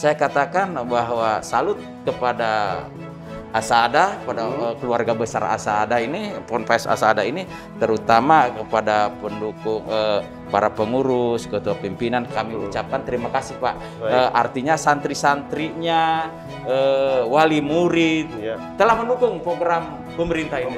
saya katakan bahwa salut kepada Asada, pada keluarga besar Asada ini, Ponpes Asada ini, terutama kepada pendukung, para pengurus, ketua pimpinan, kami ucapkan terima kasih Pak. Artinya santri-santrinya, wali murid, telah mendukung program pemerintah ini.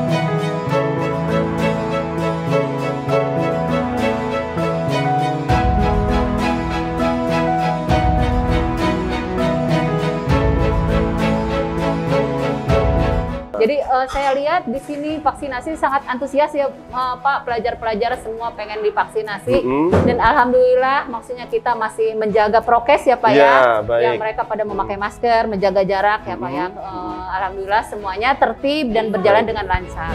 Jadi saya lihat di sini vaksinasi sangat antusias ya Pak, pelajar-pelajar semua pengen divaksinasi dan alhamdulillah maksudnya kita masih menjaga prokes ya Pak ya. Yang mereka pada memakai masker, menjaga jarak ya Pak ya. Alhamdulillah semuanya tertib dan berjalan dengan lancar.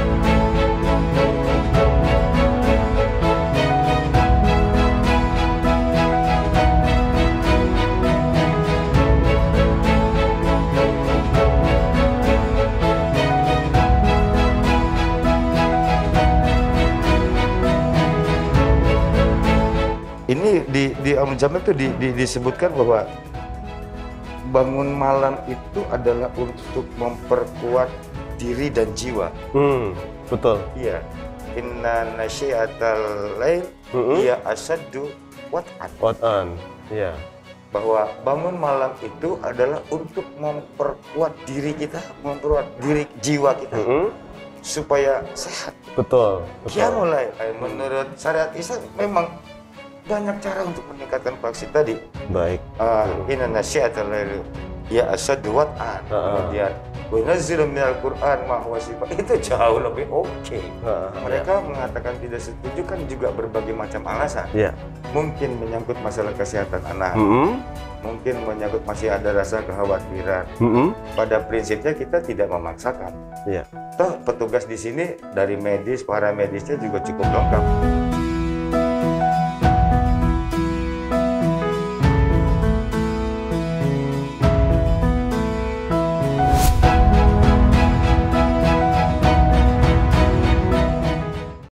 Ini di Om Jamil itu disebutkan bahwa bangun malam itu adalah untuk memperkuat diri dan jiwa. Betul. Iya. Inna nasyiatal lail hiya asaddu wat'an. Iya. Bahwa bangun malam itu adalah untuk memperkuat diri kita, memperkuat diri jiwa kita. Supaya sehat. Betul. Qiyamul lail menurut syariat Islam memang banyak cara untuk meningkatkan vaksin tadi. Baik. Inna nasyiatal lail ya asaddu wat'an. Kemudian wa yunazzilu minal Qur'an ma huwa shifaa. Itu jauh lebih oke. Mereka mengatakan tidak setuju kan juga berbagai macam alasan. Mungkin menyangkut masalah kesehatan anak. Mungkin menyangkut masih ada rasa kekhawatiran. Pada prinsipnya kita tidak memaksakan. Toh petugas di sini dari medis, para medisnya juga cukup lengkap.